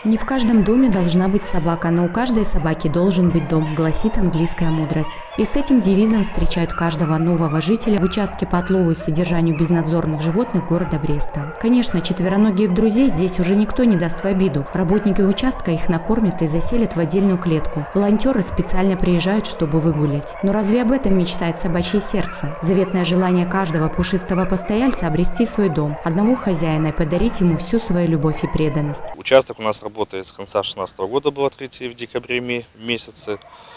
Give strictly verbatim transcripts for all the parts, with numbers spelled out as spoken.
Не в каждом доме должна быть собака, но у каждой собаки должен быть дом, гласит английская мудрость. И с этим девизом встречают каждого нового жителя в участке по отлову и содержанию безнадзорных животных города Бреста. Конечно, четвероногих друзей здесь уже никто не даст в обиду. Работники участка их накормят и заселят в отдельную клетку. Волонтеры специально приезжают, чтобы выгулять. Но разве об этом мечтает собачье сердце? Заветное желание каждого пушистого постояльца обрести свой дом, одного хозяина и подарить ему всю свою любовь и преданность. Участок у нас работает с конца две тысячи шестнадцатого года, был открытие в декабре месяце.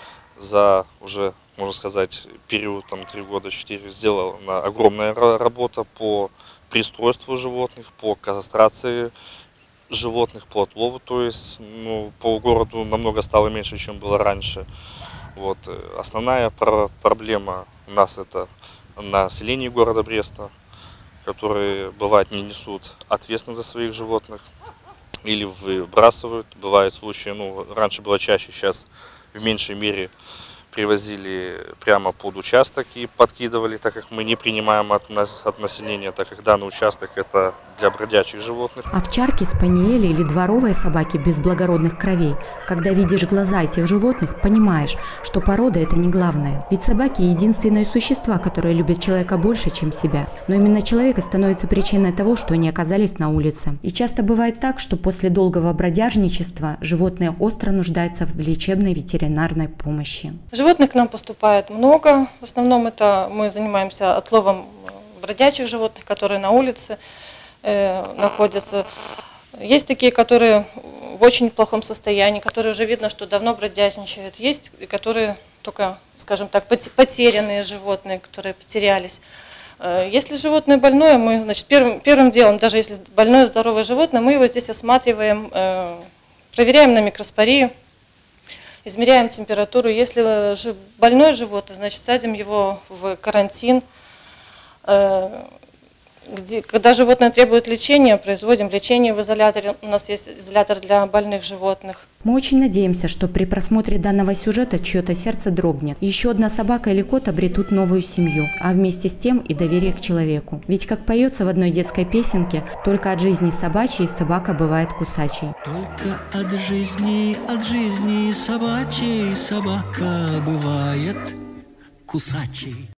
За уже, можно сказать, период там три года, четыре сделана огромная работа по пристройству животных, по кастрации животных, по отлову. То есть ну, по городу намного стало меньше, чем было раньше. Вот. Основная проблема у нас это население города Бреста, которые бывает не несут ответственность за своих животных или выбрасывают. Бывают случаи, ну, раньше было чаще, сейчас в меньшей мере привозили прямо под участок и подкидывали, так как мы не принимаем от, от населения, так как данный участок это для бродячих животных. Овчарки, спаниели или дворовые собаки без благородных кровей. Когда видишь глаза этих животных, понимаешь, что порода это не главное. Ведь собаки единственные существа, которые любят человека больше, чем себя. Но именно человек и становится причиной того, что они оказались на улице. И часто бывает так, что после долгого бродяжничества животные остро нуждаются в лечебной ветеринарной помощи. Животных к нам поступает много. В основном это мы занимаемся отловом бродячих животных, которые на улице э, находятся. Есть такие, которые в очень плохом состоянии, которые уже видно, что давно бродяжничают. Есть, которые только, скажем так, потерянные животные, которые потерялись. Если животное больное, мы, значит, первым, первым делом, даже если больное здоровое животное, мы его здесь осматриваем, э, проверяем на микроспорию. Измеряем температуру. Если больное животное, значит, садим его в карантин. Где, когда животное требует лечения, производим лечение в изоляторе. У нас есть изолятор для больных животных. Мы очень надеемся, что при просмотре данного сюжета чье-то сердце дрогнет. Еще одна собака или кот обретут новую семью, а вместе с тем и доверие к человеку. Ведь, как поется в одной детской песенке, только от жизни собачьей собака бывает кусачей. Только от жизни, от жизни собачьей собака бывает кусачей.